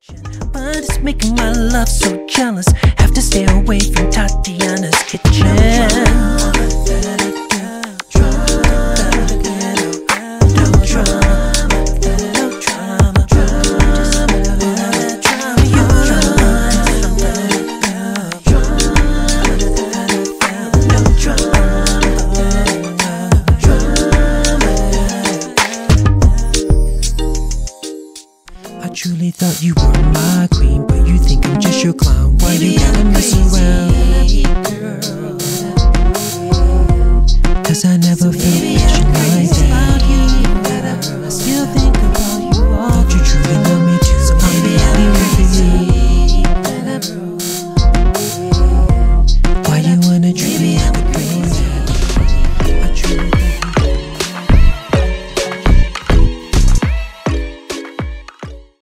But it's making my love so jealous. Have to stay away from Tatiana's kitchen. I truly thought you were my queen, but you think I'm just your clown. Why you gotta mess around? Cause I never felt passion like that.